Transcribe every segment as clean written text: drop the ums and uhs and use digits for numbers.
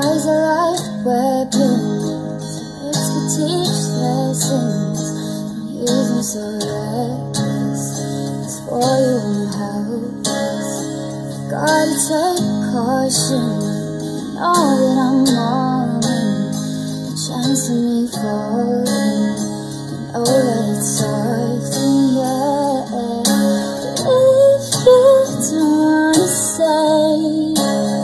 Eyes are like weapons, lips could teach lessons. Don't use me so reckless, it's for your own helpless. Gotta take caution, know that I'm all in. The chance of me falling, you know that it's something, yeah. If you don't wanna say,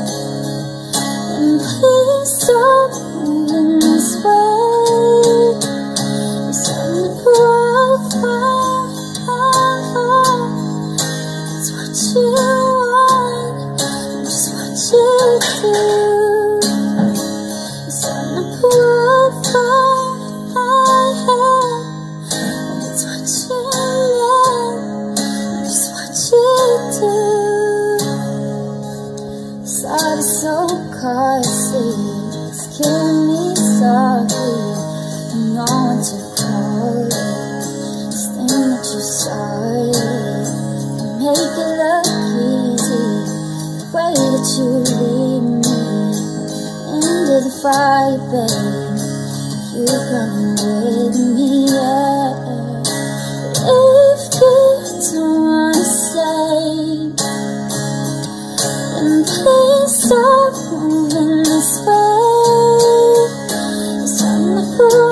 please stop moving this way. You're setting the wildfire. It's what you want, just what you do. You're setting the wildfire. It's what you want, just what you do. Thought it's so costly, it's killing me softly. You know when to call it, this thing that you started. You make it look easy, the way that you lead me into the fire, babe. You coming with me, yeah. But if you don't wanna say, then please stop moving this way. It's on the